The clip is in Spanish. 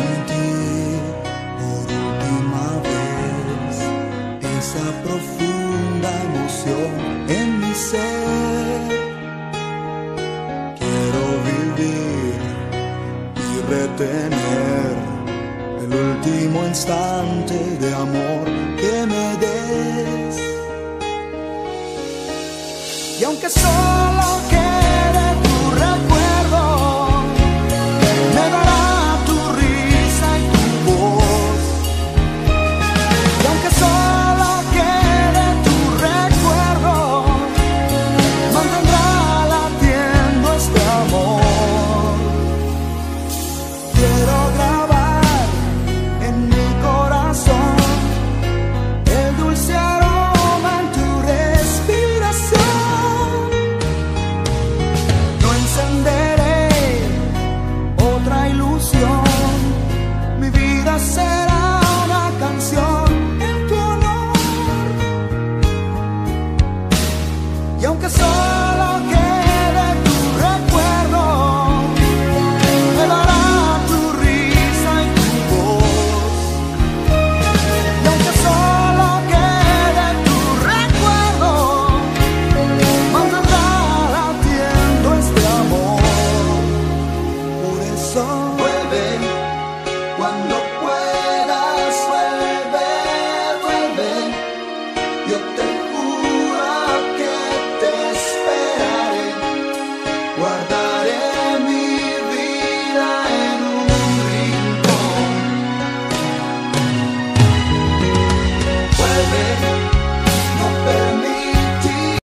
sentir por última vez esa profunda emoción en mi ser. Quiero vivir y retener el último instante de amor que me des. Y aunque solo quede tu recuerdo, me dará tu risa y tu voz. Y aunque solo quede tu recuerdo, mantendrá latiendo este amor. Quiero grabar en mi corazón el dulce aroma en tu respiración. No encenderé otra ilusión, mi vida será una canción en tu honor. Y aunque solo quede tu recuerdo, me dará tu risa y tu voz. Y aunque solo quede tu recuerdo, mantendrá latiendo este amor. Por eso vuelve cuando